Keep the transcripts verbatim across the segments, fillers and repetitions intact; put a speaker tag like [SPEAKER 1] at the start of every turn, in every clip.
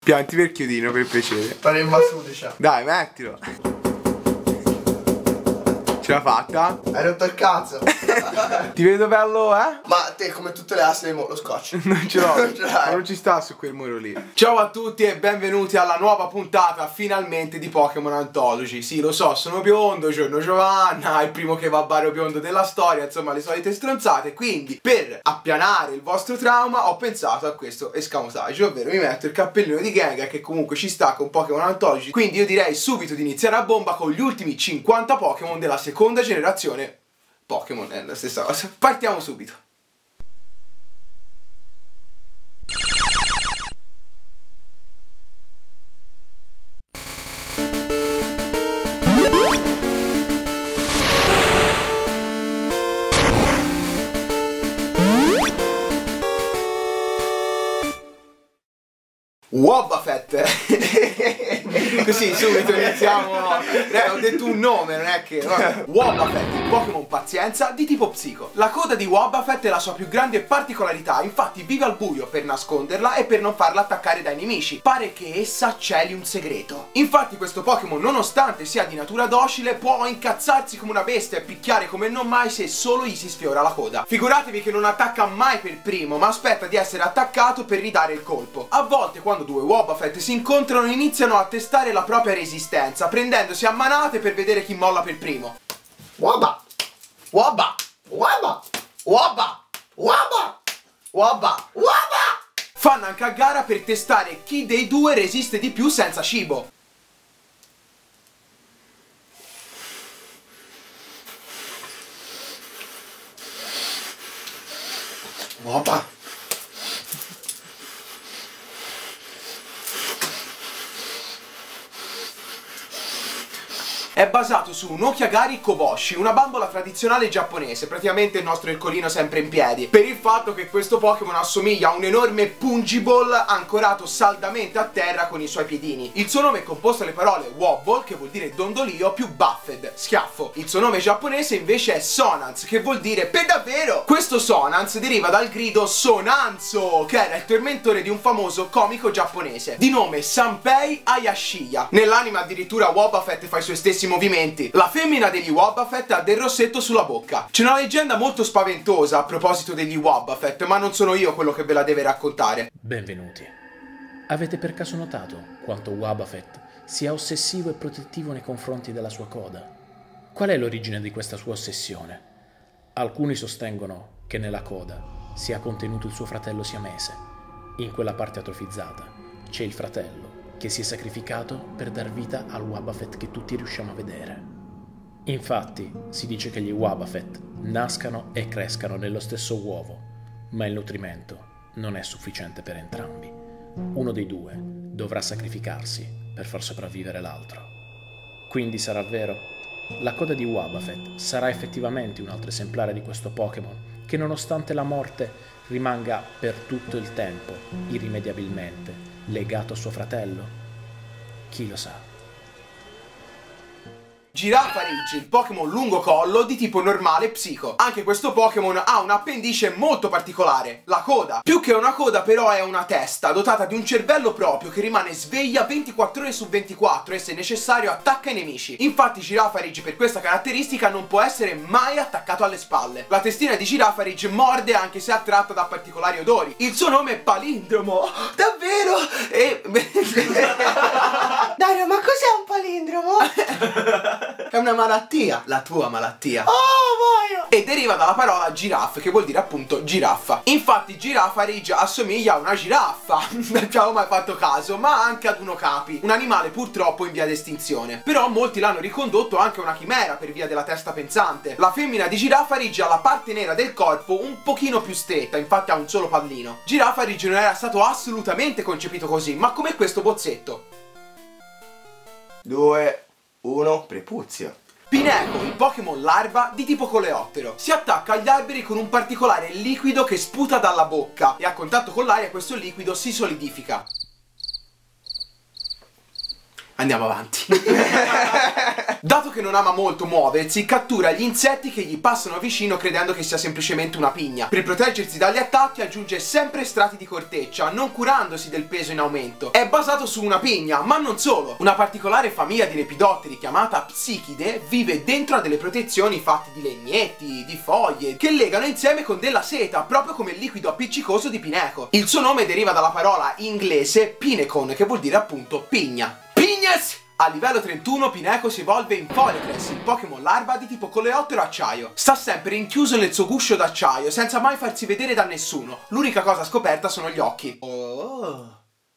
[SPEAKER 1] Pianti per chiodino per piacere.
[SPEAKER 2] Faremmo su, diciamo.
[SPEAKER 1] Dai, mettilo. Ce l'ha fatta?
[SPEAKER 2] Hai rotto il cazzo.
[SPEAKER 1] Ti vedo bello, eh?
[SPEAKER 2] Ma te come tutte le aste lo scotch.
[SPEAKER 1] Non ce l'ho.
[SPEAKER 2] Non ce l'hai.
[SPEAKER 1] Ma non ci sta su quel muro lì. Ciao a tutti e benvenuti alla nuova puntata finalmente di Pokémon Anthology. Sì, lo so, sono biondo, giorno Giovanna, il primo che va a Bario biondo della storia, insomma le solite stronzate. Quindi per appianare il vostro trauma ho pensato a questo escamotage, ovvero mi metto il cappellino di Gengar che comunque ci sta con Pokémon Anthology. Quindi io direi subito di iniziare a bomba con gli ultimi cinquanta Pokémon della seconda generazione Pokémon, è la stessa cosa. Partiamo subito. Wobbuffet. Così subito iniziamo. Eh, ho detto un nome, non è che vabbè. Wobbuffet, il Pokémon pazienza di tipo psico. La coda di Wobbuffet è la sua più grande particolarità, infatti vive al buio per nasconderla e per non farla attaccare dai nemici. Pare che essa celi un segreto. Infatti questo Pokémon, nonostante sia di natura docile, può incazzarsi come una bestia e picchiare come non mai se solo gli si sfiora la coda. Figuratevi che non attacca mai per primo, ma aspetta di essere attaccato per ridare il colpo. A volte quando due Wobbuffet si incontrano iniziano a testare la propria resistenza, prendendosi a manate per vedere chi molla per primo.
[SPEAKER 2] Wobba! Wobba! Wobba! Wobba! Wobba! Wobba! Wobba!
[SPEAKER 1] Fanno anche a gara per testare chi dei due resiste di più senza cibo.
[SPEAKER 2] Wobba!
[SPEAKER 1] È basato su un Okiagari Koboshi, una bambola tradizionale giapponese, praticamente il nostro ercolino sempre in piedi, per il fatto che questo Pokémon assomiglia a un enorme Pungiball ancorato saldamente a terra con i suoi piedini. Il suo nome è composto dalle parole Wobble, che vuol dire dondolio, più Buffed, schiaffo. Il suo nome giapponese invece è Sonance, che vuol dire per davvero. Questo Sonance deriva dal grido Sonanzo, che era il tormentore di un famoso comico giapponese, di nome Sanpei Hayashiya. Nell'anime addirittura Wobbuffet fa i suoi stessi movimenti. La femmina degli Wobbuffet ha del rossetto sulla bocca. C'è una leggenda molto spaventosa a proposito degli Wobbuffet, ma non sono io quello che ve la deve raccontare.
[SPEAKER 3] Benvenuti. Avete per caso notato quanto Wobbuffet sia ossessivo e protettivo nei confronti della sua coda? Qual è l'origine di questa sua ossessione? Alcuni sostengono che nella coda sia contenuto il suo fratello siamese. In quella parte atrofizzata c'è il fratello che si è sacrificato per dar vita al Wobbuffet che tutti riusciamo a vedere. Infatti, si dice che gli Wobbuffet nascano e crescano nello stesso uovo, ma il nutrimento non è sufficiente per entrambi. Uno dei due dovrà sacrificarsi per far sopravvivere l'altro. Quindi sarà vero? La coda di Wobbuffet sarà effettivamente un altro esemplare di questo Pokémon che, nonostante la morte, rimanga per tutto il tempo, irrimediabilmente, legato a suo fratello? Chi lo sa?
[SPEAKER 1] Girafarig, il Pokémon lungo collo di tipo normale psico. Anche questo Pokémon ha un appendice molto particolare, la coda. Più che una coda però è una testa, dotata di un cervello proprio che rimane sveglia ventiquattro ore su ventiquattro e se necessario attacca i nemici. Infatti Girafarig per questa caratteristica non può essere mai attaccato alle spalle. La testina di Girafarig morde anche se attratta da particolari odori. Il suo nome è Palindromo. Davvero? E...
[SPEAKER 2] Dario, ma cos'è un palindromo?
[SPEAKER 1] È una malattia, la tua malattia.
[SPEAKER 2] Oh, voglio!
[SPEAKER 1] E deriva dalla parola giraffe, che vuol dire appunto giraffa. Infatti Girafarig assomiglia a una giraffa, non ci avevo mai fatto caso, ma anche ad un okapi, un animale purtroppo in via d'estinzione. Però molti l'hanno ricondotto anche a una chimera per via della testa pensante. La femmina di Girafarig ha la parte nera del corpo un pochino più stretta, infatti ha un solo pallino. Girafarig non era stato assolutamente concepito così, ma come questo bozzetto.
[SPEAKER 2] Due, uno, prepuzio.
[SPEAKER 1] Pineco, il Pokémon larva di tipo coleottero. Si attacca agli alberi con un particolare liquido che sputa dalla bocca e a contatto con l'aria questo liquido si solidifica. Andiamo avanti. Dato che non ama molto muoversi, cattura gli insetti che gli passano vicino credendo che sia semplicemente una pigna. Per proteggersi dagli attacchi aggiunge sempre strati di corteccia, non curandosi del peso in aumento. È basato su una pigna, ma non solo. Una particolare famiglia di lepidotteri chiamata Psichide vive dentro a delle protezioni fatte di legnetti, di foglie, che legano insieme con della seta, proprio come il liquido appiccicoso di Pineco. Il suo nome deriva dalla parola inglese Pinecone, che vuol dire appunto pigna. Pignes! A livello trentuno Pineco si evolve in Polycress, il Pokémon larva di tipo coleottero acciaio. Sta sempre rinchiuso nel suo guscio d'acciaio, senza mai farsi vedere da nessuno. L'unica cosa scoperta sono gli occhi. Oh...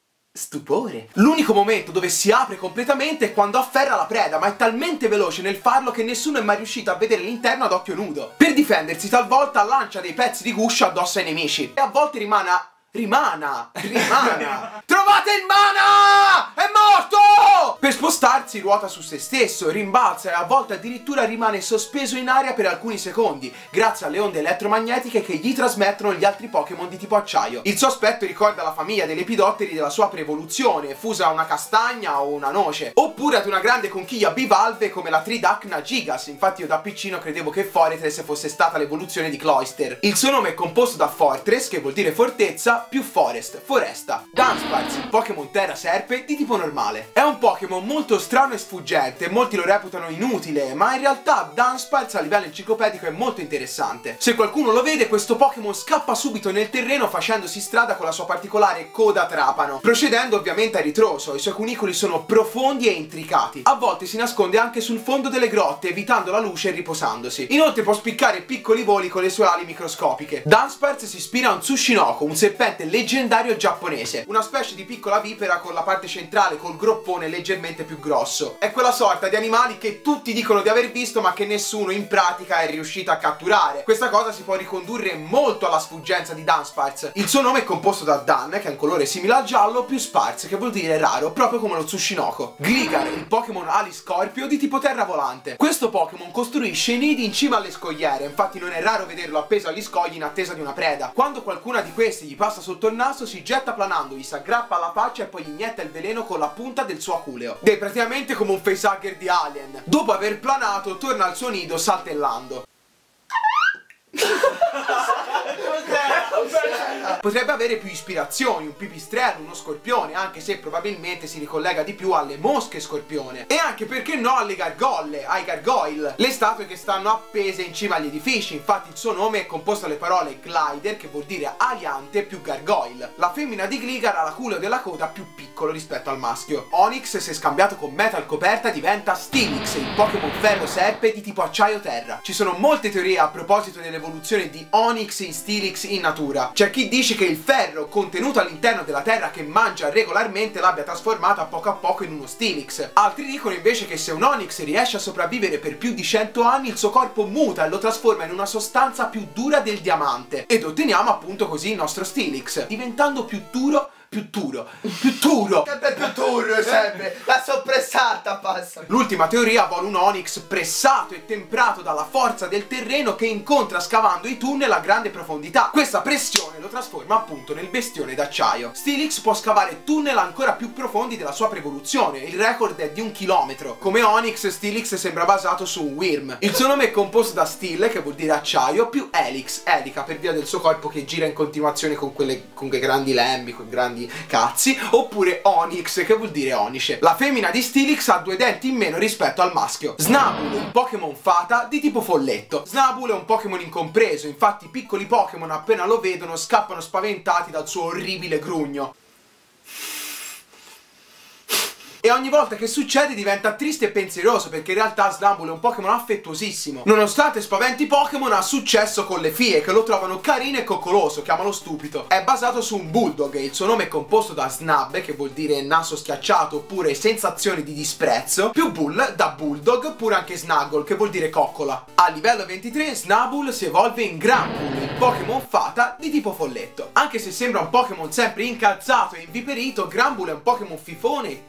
[SPEAKER 1] stupore. L'unico momento dove si apre completamente è quando afferra la preda, ma è talmente veloce nel farlo che nessuno è mai riuscito a vedere l'interno ad occhio nudo. Per difendersi talvolta lancia dei pezzi di guscio addosso ai nemici e a volte rimane... Rimana! Rimana! Trovate il mana! È morto! Per spostarsi ruota su se stesso, rimbalza e a volte addirittura rimane sospeso in aria per alcuni secondi, grazie alle onde elettromagnetiche che gli trasmettono gli altri Pokémon di tipo acciaio. Il suo aspetto ricorda la famiglia dei lepidotteri della sua preevoluzione, fusa a una castagna o una noce, oppure ad una grande conchiglia bivalve come la Tridacna Gigas. Infatti io da piccino credevo che Fortress fosse stata l'evoluzione di Cloyster. Il suo nome è composto da Fortress, che vuol dire fortezza, più Forest, foresta. Dunsparce, il Pokémon Terra Serpe di tipo normale. È un Pokémon molto strano e sfuggente, molti lo reputano inutile, ma in realtà Dunsparce a livello enciclopedico è molto interessante. Se qualcuno lo vede, questo Pokémon scappa subito nel terreno facendosi strada con la sua particolare coda trapano, procedendo ovviamente a ritroso. I suoi cunicoli sono profondi e intricati. A volte si nasconde anche sul fondo delle grotte, evitando la luce e riposandosi. Inoltre può spiccare piccoli voli con le sue ali microscopiche. Dunsparce si ispira a un Tsushinoko, un serpente leggendario giapponese, una specie di piccola vipera con la parte centrale col groppone leggermente più grosso. È quella sorta di animali che tutti dicono di aver visto ma che nessuno in pratica è riuscito a catturare. Questa cosa si può ricondurre molto alla sfuggenza di Dunsparce. Il suo nome è composto da Dan, che è un colore simile al giallo, più Sparce, che vuol dire raro, proprio come lo Tsushinoko. Gligar, il Pokémon ali scorpio di tipo terra volante. Questo Pokémon costruisce i nidi in cima alle scogliere, infatti non è raro vederlo appeso agli scogli in attesa di una preda. Quando qualcuna di questi gli passa sotto il naso si getta planando, gli si aggrappa alla faccia e poi gli inietta il veleno con la punta del suo aculeo. Ed è praticamente come un facehugger di Alien. Dopo aver planato torna al suo nido saltellando. Potrebbe avere più ispirazioni, un pipistrello, uno scorpione, anche se probabilmente si ricollega di più alle mosche scorpione. E anche, perché no, alle gargolle, ai gargoyle, le statue che stanno appese in cima agli edifici. Infatti il suo nome è composto dalle parole glider, che vuol dire aliante, più gargoyle. La femmina di Gligar ha l'aculeo della coda più piccolo rispetto al maschio. Onix, se scambiato con Metal Coperta, diventa Steelix, il Pokémon ferro serpe di tipo acciaio terra. Ci sono molte teorie a proposito dell'evoluzione di Onix in Steelix in natura. C'è chi dice che il ferro contenuto all'interno della terra che mangia regolarmente l'abbia trasformato a poco a poco in uno Steelix. Altri dicono invece che se un Onix riesce a sopravvivere per più di cento anni, il suo corpo muta e lo trasforma in una sostanza più dura del diamante, ed otteniamo appunto così il nostro Steelix, diventando più duro più duro, più duro.
[SPEAKER 2] Sempre più duro sempre, la soppressata passa.
[SPEAKER 1] L'ultima teoria vuole un Onix pressato e temprato dalla forza del terreno che incontra scavando i tunnel a grande profondità. Questa pressione lo trasforma appunto nel bestione d'acciaio. Steelix può scavare tunnel ancora più profondi della sua preevoluzione, il record è di un chilometro. Come Onix, Steelix sembra basato su un Wyrm. Il suo nome è composto da Steel, che vuol dire acciaio, più Helix, elica, per via del suo corpo che gira in continuazione con quelle con quei grandi lembi, con grandi cazzi, oppure Onix, che vuol dire onice. La femmina di Steelix ha due denti in meno rispetto al maschio. Snubbull, un Pokémon fata di tipo folletto. Snubbull è un Pokémon incompreso, infatti i piccoli Pokémon appena lo vedono scappano spaventati dal suo orribile grugno. E ogni volta che succede diventa triste e pensieroso, perché in realtà Snubbull è un Pokémon affettuosissimo. Nonostante spaventi Pokémon, ha successo con le fie, che lo trovano carino e coccoloso, chiamalo stupido. È basato su un Bulldog e il suo nome è composto da Snub, che vuol dire naso schiacciato oppure sensazione di disprezzo, più Bull da Bulldog, oppure anche Snuggle, che vuol dire coccola. A livello ventitré Snubbull si evolve in Granbull, il Pokémon fata di tipo folletto. Anche se sembra un Pokémon sempre incalzato e inviperito, Granbull è un Pokémon fifone e timido.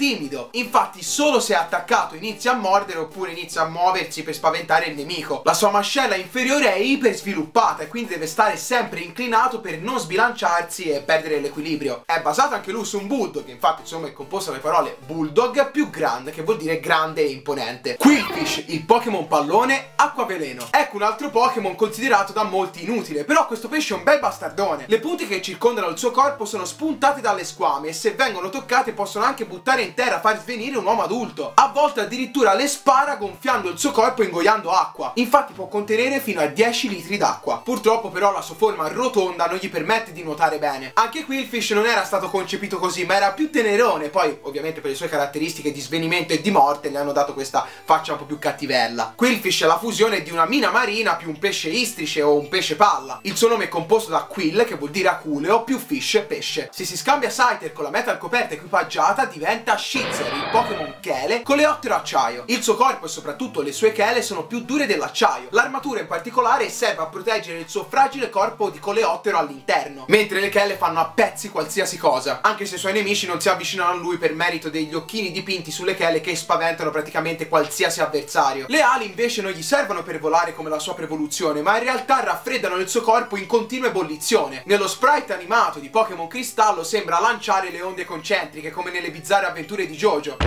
[SPEAKER 1] cristallo. Infatti solo se è attaccato inizia a mordere oppure inizia a muoversi per spaventare il nemico. La sua mascella inferiore è iper sviluppata e quindi deve stare sempre inclinato per non sbilanciarsi e perdere l'equilibrio. È basato anche lui su un bulldog, infatti insomma è composto dalle parole bulldog più grand, che vuol dire grande e imponente. Quillfish, il Pokémon pallone acquaveleno. Ecco un altro Pokémon considerato da molti inutile, però questo pesce è un bel bastardone. Le punte che circondano il suo corpo sono spuntate dalle squame e se vengono toccate possono anche buttare in terra, far svenire un uomo adulto. A volte addirittura le spara gonfiando il suo corpo e ingoiando acqua. Infatti può contenere fino a dieci litri d'acqua. Purtroppo però la sua forma rotonda non gli permette di nuotare bene. Anche qui il fish non era stato concepito così, ma era più tenerone. Poi ovviamente per le sue caratteristiche di svenimento e di morte gli hanno dato questa faccia un po' più cattivella. Quillfish è la fusione di una mina marina più un pesce istrice o un pesce palla. Il suo nome è composto da quill, che vuol dire aculeo, più fish, pesce. Se si scambia Scyther con la metal coperta equipaggiata diventa Shizzer, il Pokémon chele coleottero acciaio. Il suo corpo e soprattutto le sue chele sono più dure dell'acciaio. L'armatura in particolare serve a proteggere il suo fragile corpo di coleottero all'interno, mentre le chele fanno a pezzi qualsiasi cosa, anche se i suoi nemici non si avvicinano a lui per merito degli occhini dipinti sulle chele che spaventano praticamente qualsiasi avversario. Le ali invece non gli servono per volare come la sua prevoluzione, ma in realtà raffreddano il suo corpo in continua ebollizione. Nello sprite animato di Pokémon Cristallo sembra lanciare le onde concentriche come nelle bizzarre avventure di JoJo.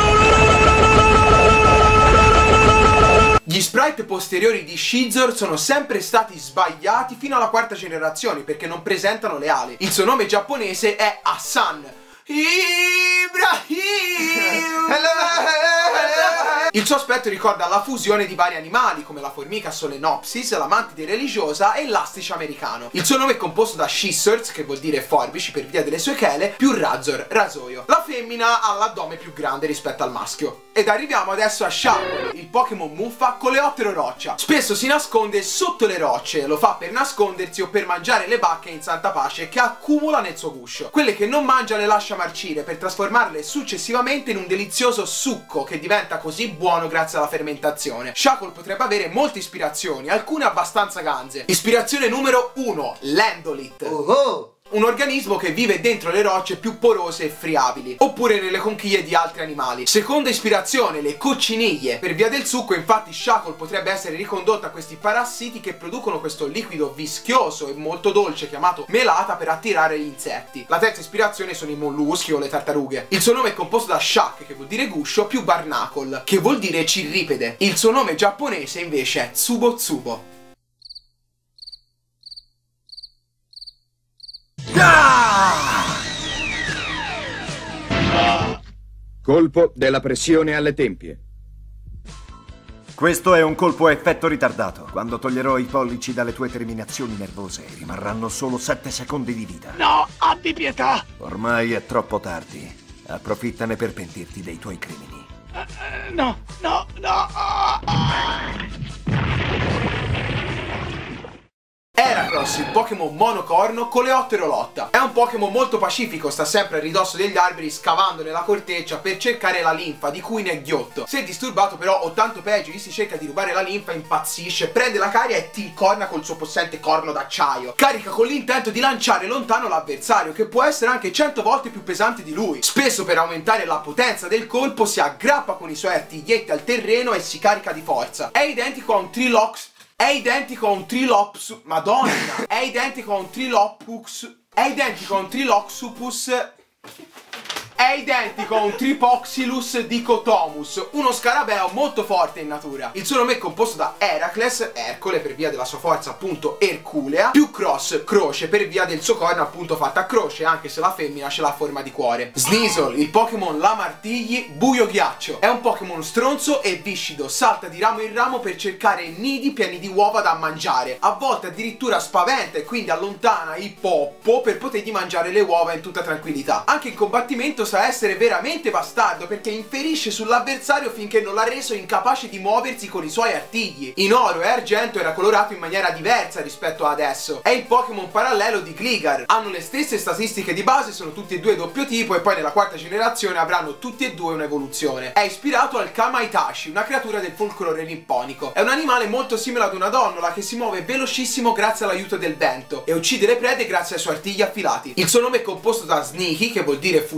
[SPEAKER 1] Gli sprite posteriori di Scizor sono sempre stati sbagliati fino alla quarta generazione perché non presentano le ali. Il suo nome giapponese è Hassan Ibrahim. Il suo aspetto ricorda la fusione di vari animali come la formica Solenopsis, la mantide religiosa e l'astice americano. Il suo nome è composto da Scissors, che vuol dire forbici per via delle sue chele, più Razor, rasoio. La femmina ha l'addome più grande rispetto al maschio. Ed arriviamo adesso a Shaco, il Pokémon muffa coleottero roccia. Spesso si nasconde sotto le rocce, lo fa per nascondersi o per mangiare le bacche in santa pace che accumula nel suo guscio. Quelle che non mangia le lascia marcire per trasformarle successivamente in un delizioso succo che diventa così buono grazie alla fermentazione. Shackle potrebbe avere molte ispirazioni, alcune abbastanza ganze. Ispirazione numero uno, Landolit.
[SPEAKER 2] Oh oh.
[SPEAKER 1] Un organismo che vive dentro le rocce più porose e friabili, oppure nelle conchiglie di altri animali. Seconda ispirazione, le cocciniglie. Per via del succo, infatti, Shackle potrebbe essere ricondotto a questi parassiti che producono questo liquido vischioso e molto dolce chiamato melata per attirare gli insetti. La terza ispirazione sono i molluschi o le tartarughe. Il suo nome è composto da Shak, che vuol dire guscio, più Barnacle, che vuol dire cirripede. Il suo nome giapponese invece è Tsubo Tsubo.
[SPEAKER 4] Colpo della pressione alle tempie.
[SPEAKER 5] Questo è un colpo a effetto ritardato. Quando toglierò i pollici dalle tue terminazioni nervose, rimarranno solo sette secondi di vita.
[SPEAKER 6] No, abbi pietà!
[SPEAKER 5] Ormai è troppo tardi. Approfittane per pentirti dei tuoi crimini.
[SPEAKER 6] Uh, uh, no, no, no!
[SPEAKER 1] Heracross, il Pokémon monocorno coleottero lotta. È un Pokémon molto pacifico, sta sempre a ridosso degli alberi scavando nella corteccia per cercare la linfa di cui ne è ghiotto. Se disturbato però o tanto peggio gli si cerca di rubare la linfa, impazzisce, prende la caria e ti incorna col suo possente corno d'acciaio. Carica con l'intento di lanciare lontano l'avversario, che può essere anche cento volte più pesante di lui. Spesso per aumentare la potenza del colpo si aggrappa con i suoi artiglietti al terreno e si carica di forza. È identico a un Trilox. È identico a un Trilops. Madonna! È identico a un Trilopux. È identico a un Triloxupus. È identico a un Tripoxylus dicotomus, uno scarabeo molto forte in natura. Il suo nome è composto da Heracles, Ercole per via della sua forza appunto erculea, più Cross, croce per via del suo corno appunto fatta a croce, anche se la femmina ce l'ha a forma di cuore. Sneasel, il Pokémon Lamartigli buio ghiaccio. È un Pokémon stronzo e viscido, salta di ramo in ramo per cercare nidi pieni di uova da mangiare. A volte addirittura spaventa e quindi allontana i poppo per potergli mangiare le uova in tutta tranquillità. Anche in combattimento sa essere veramente bastardo perché inferisce sull'avversario finché non l'ha reso incapace di muoversi con i suoi artigli. In oro e argento era colorato in maniera diversa rispetto ad adesso. È il Pokémon parallelo di Gligar. Hanno le stesse statistiche di base, sono tutti e due doppio tipo e poi nella quarta generazione avranno tutti e due un'evoluzione. È ispirato al Kamaitashi, una creatura del folklore nipponico. È un animale molto simile ad una donnola che si muove velocissimo grazie all'aiuto del vento e uccide le prede grazie ai suoi artigli affilati. Il suo nome è composto da Sneaky, che vuol dire furtivo,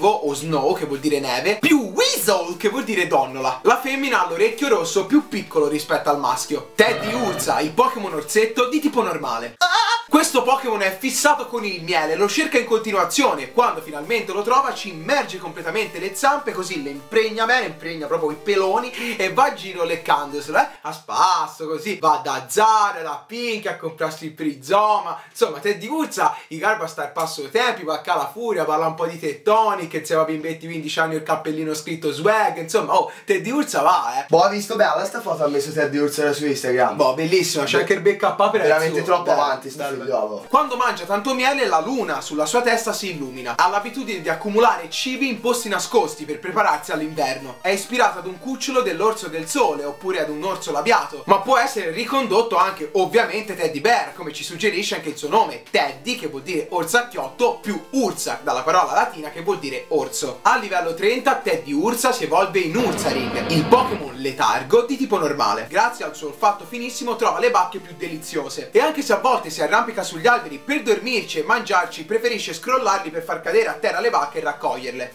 [SPEAKER 1] nevo o snow, che vuol dire neve, più weasel, che vuol dire donnola. La femmina ha l'orecchio rosso più piccolo rispetto al maschio. Teddy Ursa, il Pokémon orsetto di tipo normale. Questo Pokémon è fissato con il miele, lo cerca in continuazione. Quando finalmente lo trova ci immerge completamente le zampe, così le impregna bene, impregna proprio i peloni e va a giro leccandoselo, eh? A spasso così, va da Zara, da Pink a comprarsi il perizoma. Insomma, Teddy Ursa, i garba sta al passo dei tempi, va a cala furia, parla un po' di Tettonic, insieme a bimbetti quindici anni il cappellino scritto swag, insomma, oh, Teddy Ursa va, eh.
[SPEAKER 2] Boh, ha visto bella sta foto, ha messo Teddy Ursa su Instagram.
[SPEAKER 1] Boh, bellissima, c'è anche il B K per
[SPEAKER 2] veramente troppo
[SPEAKER 1] bello,
[SPEAKER 2] avanti sta figliolo.
[SPEAKER 1] Quando mangia tanto miele, la luna sulla sua testa si illumina. Ha l'abitudine di accumulare cibi in posti nascosti per prepararsi all'inverno. È ispirato ad un cucciolo dell'orso del sole oppure ad un orso labiato, ma può essere ricondotto anche ovviamente Teddy Bear, come ci suggerisce anche il suo nome, Teddy, che vuol dire orsacchiotto, più Ursa, dalla parola latina che vuol dire orso. A livello trenta Teddy Ursa si evolve in Ursaring, il Pokémon letargo di tipo normale. Grazie al suo olfatto finissimo trova le bacche più deliziose e anche se a volte si arrampica sugli alberi per dormirci e mangiarci, preferisce scrollarli per far cadere a terra le bacche e raccoglierle.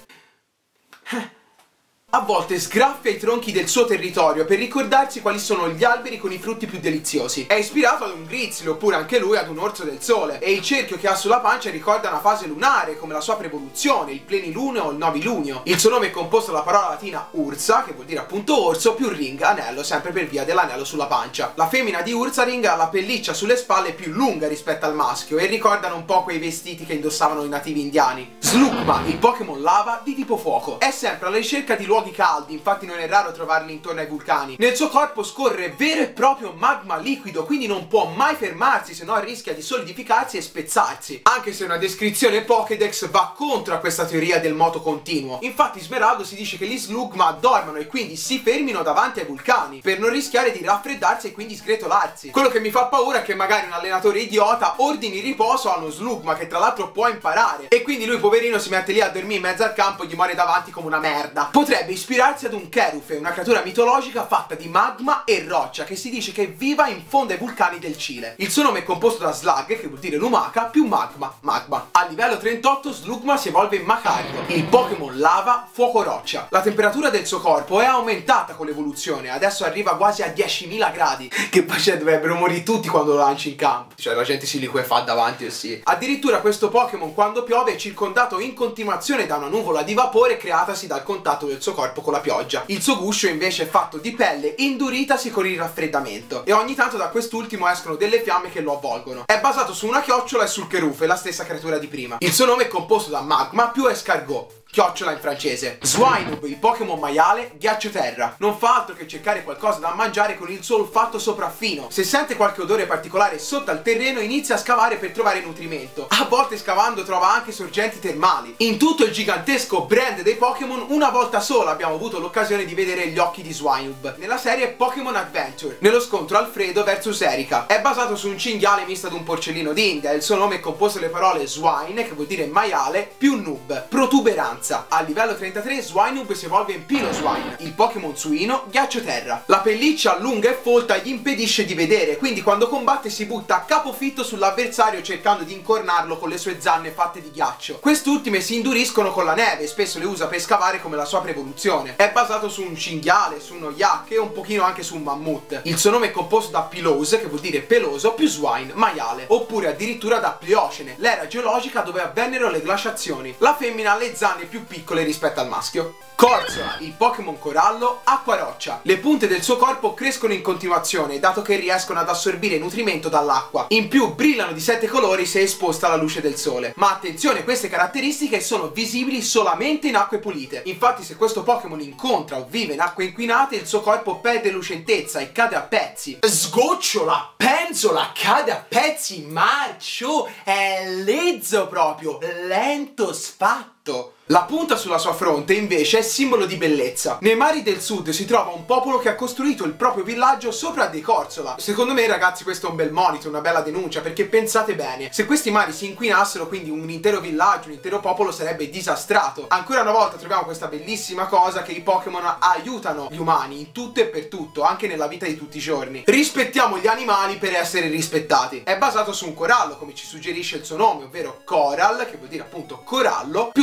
[SPEAKER 1] A volte sgraffia i tronchi del suo territorio per ricordarsi quali sono gli alberi con i frutti più deliziosi. È ispirato ad un grizzly oppure anche lui ad un orso del sole e il cerchio che ha sulla pancia ricorda una fase lunare come la sua prevoluzione, il plenilunio o il novilunio. Il suo nome è composto dalla parola latina ursa, che vuol dire appunto orso, più ring, anello, sempre per via dell'anello sulla pancia. La femmina di Ursaring ha la pelliccia sulle spalle più lunga rispetto al maschio e ricordano un po' quei vestiti che indossavano i nativi indiani. Slugma, il Pokémon lava di tipo fuoco, è sempre alla ricerca di luoghi caldi, infatti non è raro trovarli intorno ai vulcani. Nel suo corpo scorre vero e proprio magma liquido, quindi non può mai fermarsi, se no rischia di solidificarsi e spezzarsi. Anche se una descrizione Pokédex va contro a questa teoria del moto continuo. Infatti Smeraldo si dice che gli Slugma dormano e quindi si fermino davanti ai vulcani per non rischiare di raffreddarsi e quindi sgretolarsi. Quello che mi fa paura è che magari un allenatore idiota ordini riposo a uno Slugma che tra l'altro può imparare e quindi lui poverino si mette lì a dormire in mezzo al campo e gli muore davanti come una merda. Potrebbe ispirarsi ad un Cherufe, una creatura mitologica fatta di magma e roccia che si dice che viva in fondo ai vulcani del Cile. Il suo nome è composto da Slug, che vuol dire lumaca, più magma, magma. A livello trentotto Slugma si evolve in Macario, il Pokémon lava, fuoco roccia. La temperatura del suo corpo è aumentata con l'evoluzione, adesso arriva quasi a diecimila gradi, che poi cioè, dovrebbero morire tutti quando lo lanci in campo. Cioè la gente si liquefa davanti e sì. Addirittura questo Pokémon quando piove è circondato in continuazione da una nuvola di vapore creatasi dal contatto del suo corpo con la pioggia. Il suo guscio invece è fatto di pelle induritasi con il raffreddamento e ogni tanto da quest'ultimo escono delle fiamme che lo avvolgono. È basato su una chiocciola e sul Cherufe, la stessa creatura di prima. Il suo nome è composto da magma più escargot, chiocciola in francese. Swinub, il Pokémon maiale, ghiaccio terra. Non fa altro che cercare qualcosa da mangiare con il suo olfatto sopraffino. Se sente qualche odore particolare sotto al terreno inizia a scavare per trovare nutrimento. A volte scavando trova anche sorgenti termali. In tutto il gigantesco brand dei Pokémon una volta sola abbiamo avuto l'occasione di vedere gli occhi di Swinub nella serie Pokémon Adventure, nello scontro Alfredo versus Erika. È basato su un cinghiale misto ad un porcellino d'India. Il suo nome è composto dalle parole swine, che vuol dire maiale, più nub, protuberanza. A livello trentatré Swinub si evolve in Piloswine, il Pokémon suino ghiaccio terra. La pelliccia lunga e folta gli impedisce di vedere, quindi quando combatte si butta a capofitto sull'avversario cercando di incornarlo con le sue zanne fatte di ghiaccio. Quest'ultime si induriscono con la neve e spesso le usa per scavare come la sua prevoluzione. È basato su un cinghiale, su uno yak e un pochino anche su un mammut. Il suo nome è composto da Pilose, che vuol dire peloso, più Swine, maiale, oppure addirittura da Pliocene, l'era geologica dove avvennero le glaciazioni. La femmina ha le zanne più più piccole rispetto al maschio. Corsola, il Pokémon corallo, acqua roccia. Le punte del suo corpo crescono in continuazione, dato che riescono ad assorbire nutrimento dall'acqua. In più brillano di sette colori se esposta alla luce del sole. Ma attenzione, queste caratteristiche sono visibili solamente in acque pulite. Infatti se questo Pokémon incontra o vive in acque inquinate, il suo corpo perde lucentezza e cade a pezzi. Sgocciola, penzola, cade a pezzi, marcio, è lezzo proprio, lento, sfatto. La punta sulla sua fronte invece è simbolo di bellezza. Nei mari del sud si trova un popolo che ha costruito il proprio villaggio sopra dei Corsola. Secondo me ragazzi questo è un bel monito, una bella denuncia, perché pensate bene, se questi mari si inquinassero quindi un intero villaggio, un intero popolo sarebbe disastrato. Ancora una volta troviamo questa bellissima cosa che i Pokémon aiutano gli umani in tutto e per tutto, anche nella vita di tutti i giorni. Rispettiamo gli animali per essere rispettati. È basato su un corallo, come ci suggerisce il suo nome, ovvero Coral, che vuol dire appunto corallo, più Solar,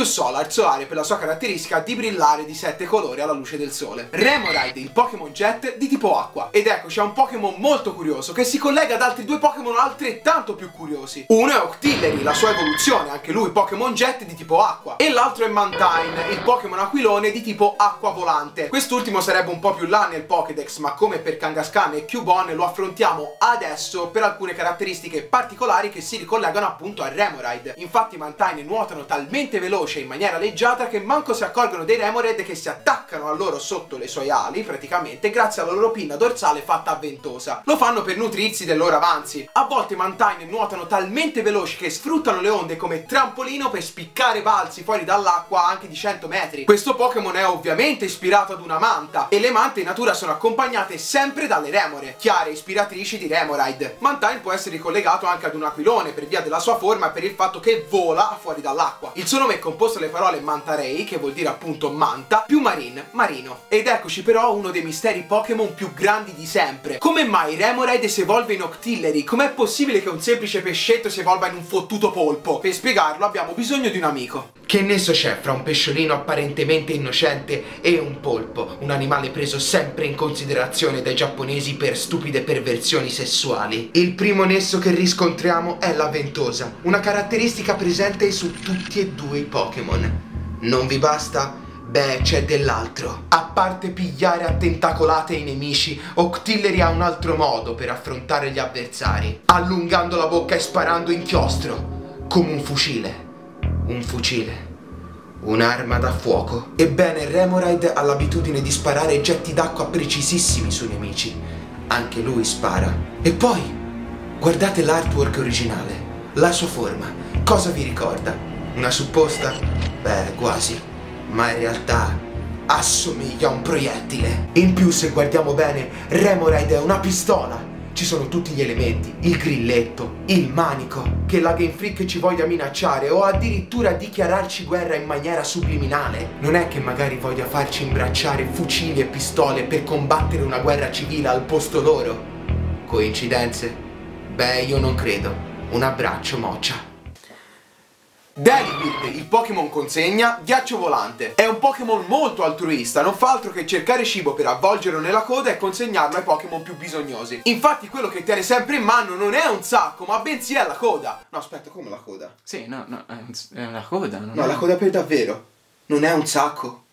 [SPEAKER 1] solare per la sua caratteristica di brillare di sette colori alla luce del sole. Remoraid, il Pokémon Jet di tipo acqua. Ed ecco, c'è un Pokémon molto curioso che si collega ad altri due Pokémon altrettanto più curiosi. Uno è Octillery, la sua evoluzione, anche lui Pokémon Jet di tipo acqua. E l'altro è Mantine, il Pokémon aquilone di tipo acqua volante. Quest'ultimo sarebbe un po' più là nel Pokédex, ma come per Kangaskhan e Cubone lo affrontiamo adesso per alcune caratteristiche particolari che si ricollegano appunto a Remoraid. Infatti i Mantine nuotano talmente veloce in maniera leggiadra che manco si accorgono dei Remoraid che si attaccano a loro sotto le sue ali, praticamente grazie alla loro pinna dorsale fatta a ventosa. Lo fanno per nutrirsi del loro avanzi. A volte i Mantine nuotano talmente veloci che sfruttano le onde come trampolino per spiccare balzi fuori dall'acqua anche di cento metri. Questo Pokémon è ovviamente ispirato ad una manta, e le mante in natura sono accompagnate sempre dalle remore, chiare ispiratrici di Remoraid. Mantine può essere collegato anche ad un aquilone per via della sua forma e per il fatto che vola fuori dall'acqua. Il suo nome è composto dalle parole Mantarei, che vuol dire appunto manta, più Marine, marino. Ed eccoci però uno dei misteri Pokémon più grandi di sempre. Come mai Remoraid si evolve in Octillery? Com'è possibile che un semplice pescetto si evolva in un fottuto polpo? Per spiegarlo abbiamo bisogno di un amico. Che nesso c'è fra un pesciolino apparentemente innocente e un polpo, un animale preso sempre in considerazione dai giapponesi per stupide perversioni sessuali? Il primo nesso che riscontriamo è la ventosa, una caratteristica presente su tutti e due i Pokémon. Non vi basta? Beh, c'è dell'altro. A parte pigliare a tentacolate i nemici, Octillery ha un altro modo per affrontare gli avversari, allungando la bocca e sparando inchiostro, come un fucile. Un fucile. Un'arma da fuoco. Ebbene, Remoraid ha l'abitudine di sparare getti d'acqua precisissimi sui nemici. Anche lui spara. E poi, guardate l'artwork originale. La sua forma. Cosa vi ricorda? Una supposta? Beh, quasi. Ma in realtà assomiglia a un proiettile. In più, se guardiamo bene, Remoraid è una pistola. Ci sono tutti gli elementi, il grilletto, il manico. Che la Game Freak ci voglia minacciare o addirittura dichiararci guerra in maniera subliminale non è che magari voglia farci imbracciare fucili e pistole per combattere una guerra civile al posto loro. Coincidenze? Beh, io non credo. Un abbraccio, moccia. Delibird, il Pokémon consegna, ghiaccio volante. È un Pokémon molto altruista, non fa altro che cercare cibo per avvolgerlo nella coda e consegnarlo ai Pokémon più bisognosi. Infatti quello che tiene sempre in mano non è un sacco, ma bensì è la coda. No, aspetta, come la coda?
[SPEAKER 7] Sì, no, no, è la coda. Non
[SPEAKER 1] no,
[SPEAKER 7] è...
[SPEAKER 1] la coda per davvero. Non è un sacco.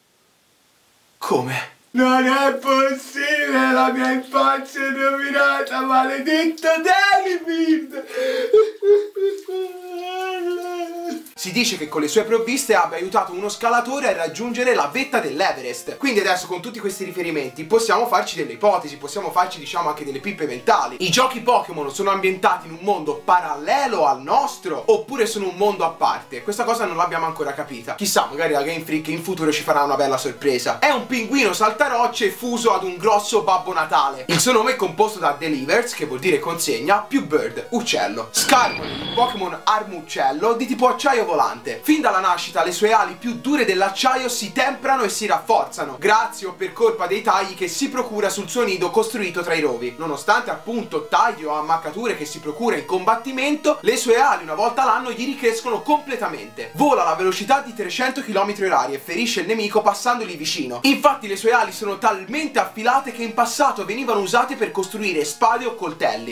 [SPEAKER 1] Come? Non è possibile, la mia infanzia è rovinata, maledetto Delibird! Si dice che con le sue provviste abbia aiutato uno scalatore a raggiungere la vetta dell'Everest. Quindi adesso con tutti questi riferimenti possiamo farci delle ipotesi, possiamo farci diciamo anche delle pippe mentali. I giochi Pokémon sono ambientati in un mondo parallelo al nostro oppure sono un mondo a parte? Questa cosa non l'abbiamo ancora capita. Chissà, magari la Game Freak in futuro ci farà una bella sorpresa. È un pinguino saltarocce fuso ad un grosso Babbo Natale. Il suo nome è composto da Delivers, che vuol dire consegna, più Bird, uccello. Scarmory, il Pokémon armuccello di tipo acciaio volante. Fin dalla nascita le sue ali più dure dell'acciaio si temprano e si rafforzano, grazie o per colpa dei tagli che si procura sul suo nido costruito tra i rovi. Nonostante appunto tagli o ammaccature che si procura in combattimento, le sue ali una volta l'anno gli ricrescono completamente. Vola alla velocità di trecento chilometri orari e ferisce il nemico passandogli vicino. Infatti le sue ali sono talmente affilate che in passato venivano usate per costruire spade o coltelli.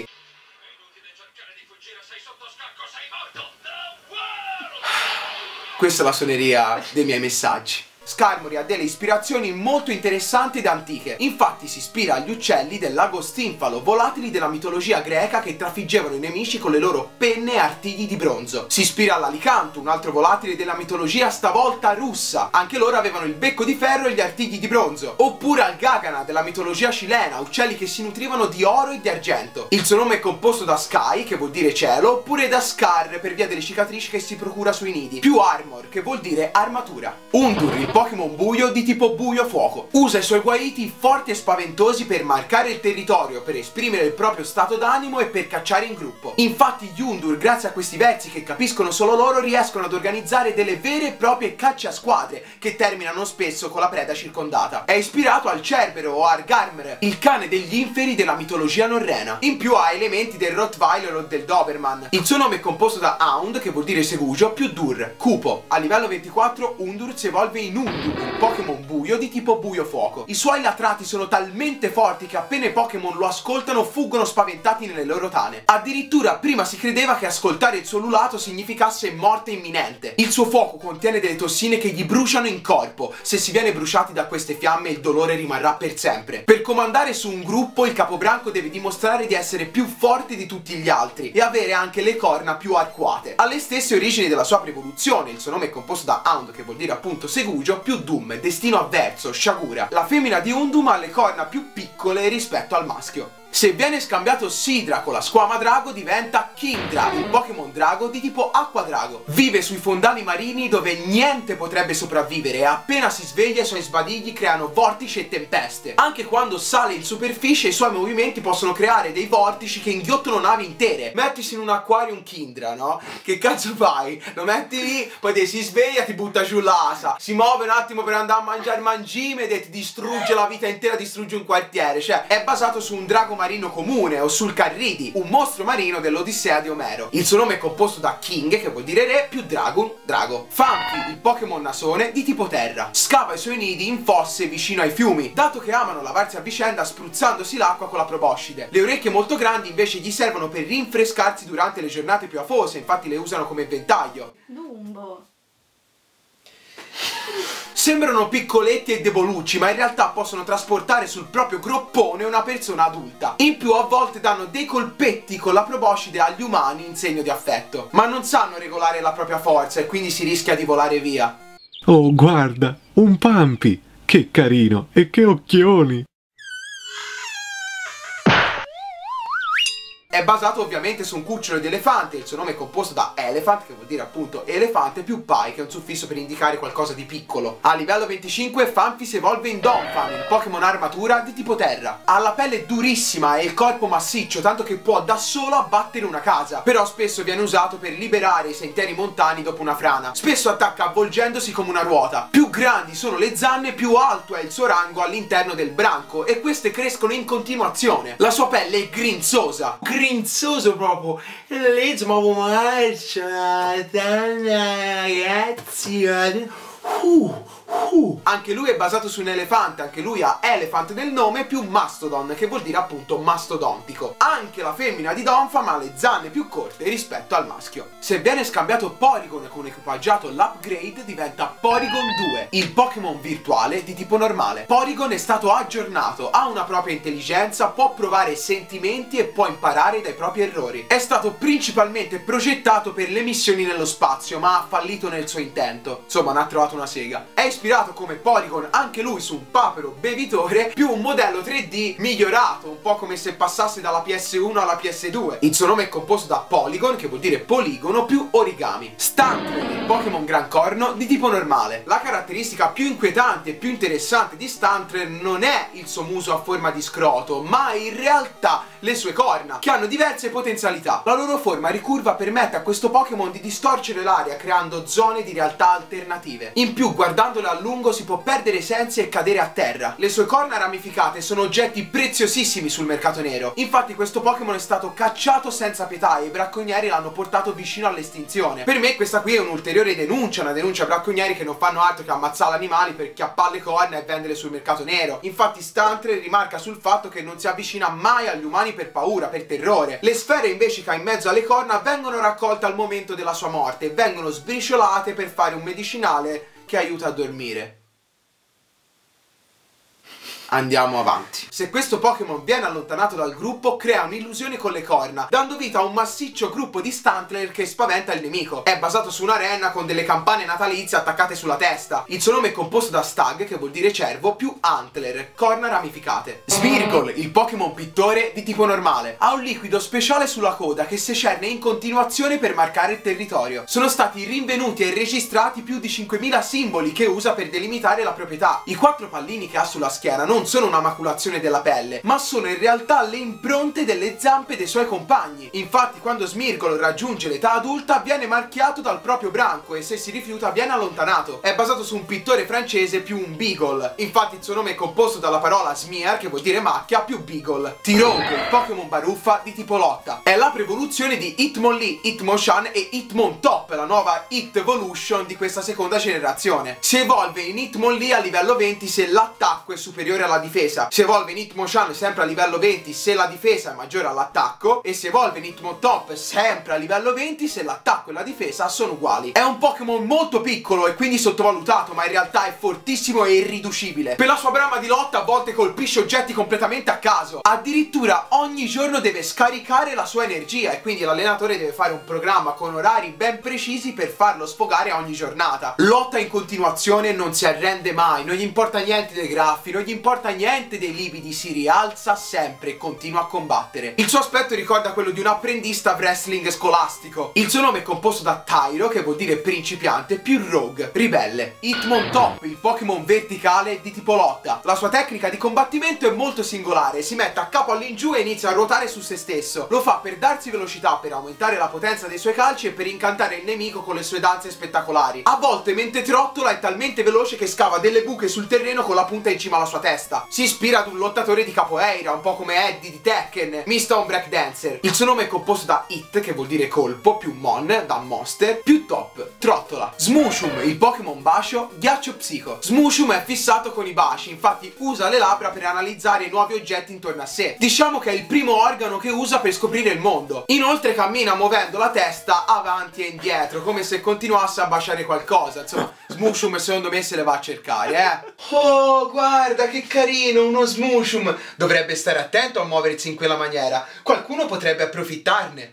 [SPEAKER 1] Questa è la suoneria dei miei messaggi. Skarmory ha delle ispirazioni molto interessanti ed antiche. Infatti si ispira agli uccelli del lago Stinfalo, volatili della mitologia greca che trafiggevano i nemici con le loro penne e artigli di bronzo. Si ispira all'alicanto, un altro volatile della mitologia stavolta russa. Anche loro avevano il becco di ferro e gli artigli di bronzo. Oppure al Gagana della mitologia cilena, uccelli che si nutrivano di oro e di argento. Il suo nome è composto da Sky, che vuol dire cielo, oppure da Scar per via delle cicatrici che si procura sui nidi, più Armor, che vuol dire armatura. Undur, il Pokémon buio di tipo buio fuoco. Usa i suoi guaiti forti e spaventosi per marcare il territorio, per esprimere il proprio stato d'animo e per cacciare in gruppo. Infatti gli Undur, grazie a questi versi che capiscono solo loro, riescono ad organizzare delle vere e proprie cacce a squadre che terminano spesso con la preda circondata. È ispirato al Cerbero o Argarmr, il cane degli inferi della mitologia norrena. In più ha elementi del Rottweiler o del Doberman. Il suo nome è composto da Hound, che vuol dire segugio, più Dur, cupo. A livello ventiquattro Undur si evolve in Undur, un Pokémon buio di tipo buio fuoco. I suoi latrati sono talmente forti che appena i Pokémon lo ascoltano fuggono spaventati nelle loro tane. Addirittura prima si credeva che ascoltare il suo ululato significasse morte imminente. Il suo fuoco contiene delle tossine che gli bruciano in corpo. Se si viene bruciati da queste fiamme il dolore rimarrà per sempre. Per comandare su un gruppo il capobranco deve dimostrare di essere più forte di tutti gli altri e avere anche le corna più arcuate. Alle stesse origini della sua evoluzione, il suo nome è composto da Hound, che vuol dire appunto segugio, più Dum, destino avverso, sciagura. La femmina di Undum ha le corna più piccole rispetto al maschio. Se viene scambiato Sidra con la squama drago diventa Kingdra, il Pokémon drago di tipo acqua drago. Vive sui fondali marini dove niente potrebbe sopravvivere e appena si sveglia i suoi sbadigli creano vortici e tempeste. Anche quando sale in superficie i suoi movimenti possono creare dei vortici che inghiottono navi intere. Mettisi in un acquarium Kingdra, no? Che cazzo fai? Lo metti lì, poi te si sveglia, ti butta giù l'asa, si muove un attimo per andare a mangiare mangime e ti distrugge la vita intera, distrugge un quartiere. Cioè è basato su un drago marino comune o sul Carridi, un mostro marino dell'Odissea di Omero. Il suo nome è composto da King, che vuol dire re, più Dragon, drago. Fanfi, il Pokémon nasone di tipo terra. Scava i suoi nidi in fosse vicino ai fiumi, dato che amano lavarsi a vicenda spruzzandosi l'acqua con la proboscide. Le orecchie molto grandi invece gli servono per rinfrescarsi durante le giornate più afose, infatti le usano come ventaglio.
[SPEAKER 8] Dumbo.
[SPEAKER 1] Sembrano piccoletti e debolucci, ma in realtà possono trasportare sul proprio groppone una persona adulta. In più a volte danno dei colpetti con la proboscide agli umani in segno di affetto, ma non sanno regolare la propria forza e quindi si rischia di volare via.
[SPEAKER 9] Oh, guarda, un Pampi! Che carino e che occhioni!
[SPEAKER 1] È basato ovviamente su un cucciolo di elefante, il suo nome è composto da Elephant, che vuol dire appunto elefante, più Pai, che è un suffisso per indicare qualcosa di piccolo. A livello venticinque Fanfi si evolve in Donphan, il Pokémon armatura di tipo terra. Ha la pelle durissima e il corpo massiccio, tanto che può da solo abbattere una casa, però spesso viene usato per liberare i sentieri montani dopo una frana. Spesso attacca avvolgendosi come una ruota. Più grandi sono le zanne, più alto è il suo rango all'interno del branco, e queste crescono in continuazione. La sua pelle è grinzosa, grinzoso proprio. Let's ragazzi. Uh, uh. Anche lui è basato su un elefante, anche lui ha Elephant nel nome più Mastodon, che vuol dire appunto mastodontico. Anche la femmina di Donphan ha le zanne più corte rispetto al maschio. Se viene scambiato Porygon con equipaggiato l'upgrade diventa Porygon due, il Pokémon virtuale di tipo normale. Porygon è stato aggiornato, ha una propria intelligenza, può provare sentimenti e può imparare dai propri errori. È stato principalmente progettato per le missioni nello spazio, ma ha fallito nel suo intento. Insomma, non ha trovato una sega. È ispirato come Porygon anche lui su un papero bevitore più un modello tre D migliorato, un po' come se passasse dalla P S uno alla P S due. Il suo nome è composto da Polygon, che vuol dire poligono, più origami. Stantren, il Pokémon gran corno di tipo normale. La caratteristica più inquietante e più interessante di Stantren non è il suo muso a forma di scroto, ma in realtà le sue corna, che hanno diverse potenzialità. La loro forma ricurva permette a questo Pokémon di distorcere l'aria creando zone di realtà alternative. In più, guardandole a lungo si può perdere i sensi e cadere a terra. Le sue corna ramificate sono oggetti preziosissimi sul mercato nero. Infatti questo Pokémon è stato cacciato senza pietà e i bracconieri l'hanno portato vicino all'estinzione. Per me questa qui è un'ulteriore denuncia, una denuncia ai bracconieri che non fanno altro che ammazzare animali per chiappare le corna e venderle sul mercato nero. Infatti Stantren rimarca sul fatto che non si avvicina mai agli umani per paura, per terrore. Le sfere invece che ha in mezzo alle corna vengono raccolte al momento della sua morte e vengono sbriciolate per fare un medicinale che aiuta a dormire. Andiamo avanti. Se questo Pokémon viene allontanato dal gruppo, crea un'illusione con le corna, dando vita a un massiccio gruppo di Stantler che spaventa il nemico. È basato su un'arena con delle campane natalizie attaccate sulla testa. Il suo nome è composto da Stag, che vuol dire cervo, più Antler, corna ramificate. Smeargle, il Pokémon pittore di tipo normale, ha un liquido speciale sulla coda che secerne in continuazione per marcare il territorio. Sono stati rinvenuti e registrati più di cinquemila simboli che usa per delimitare la proprietà. I quattro pallini che ha sulla schiena non sono una maculazione della pelle, ma sono in realtà le impronte delle zampe dei suoi compagni. Infatti, quando Smeargle raggiunge l'età adulta, viene marchiato dal proprio branco e se si rifiuta viene allontanato. È basato su un pittore francese più un beagle. Infatti il suo nome è composto dalla parola smear, che vuol dire macchia, più beagle. Tyrogue, il Pokémon baruffa di tipo lotta, è la prevoluzione di Hitmonlee, Hitmonchan e Hitmontop, la nuova Hit Evolution di questa seconda generazione. Si evolve in Hitmonlee a livello venti se l'attacco è superiore alla difesa, si evolve in Hitmonchan sempre a livello venti se la difesa è maggiore all'attacco e si evolve in Hitmontop sempre a livello venti se l'attacco e la difesa sono uguali. È un Pokémon molto piccolo e quindi sottovalutato, ma in realtà è fortissimo e irriducibile. Per la sua brama di lotta a volte colpisce oggetti completamente a caso, addirittura ogni giorno deve scaricare la sua energia e quindi l'allenatore deve fare un programma con orari ben precisi per farlo sfogare a ogni giornata. Lotta in continuazione, non si arrende mai, non gli importa niente dei graffi, non gli importa niente dei lividi, si rialza sempre e continua a combattere. Il suo aspetto ricorda quello di un apprendista wrestling scolastico. Il suo nome è composto da Tyro, che vuol dire principiante, più Rogue, ribelle. Hitmontop, il Pokémon verticale di tipo lotta. La sua tecnica di combattimento è molto singolare, si mette a capo all'ingiù e inizia a ruotare su se stesso. Lo fa per darsi velocità, per aumentare la potenza dei suoi calci e per incantare il nemico con le sue danze spettacolari. A volte mentre trottola è talmente veloce che scava delle buche sul terreno con la punta in cima alla sua testa. Si ispira ad un lottatore di capoeira, un po' come Eddie di Tekken, misto a un breakdancer. Il suo nome è composto da Hit, che vuol dire colpo, più Mon, da Monster, più Top, trottola. Smooshum, il Pokémon bacio, ghiaccio psico. Smooshum è fissato con i baci, infatti usa le labbra per analizzare i nuovi oggetti intorno a sé. Diciamo che è il primo organo che usa per scoprire il mondo. Inoltre cammina muovendo la testa avanti e indietro, come se continuasse a baciare qualcosa. Insomma, Smooshum secondo me se le va a cercare, eh. Oh, guarda che carino, uno Smooshum. Dovrebbe stare attento a muoversi in quella maniera. Qualcuno potrebbe approfittarne.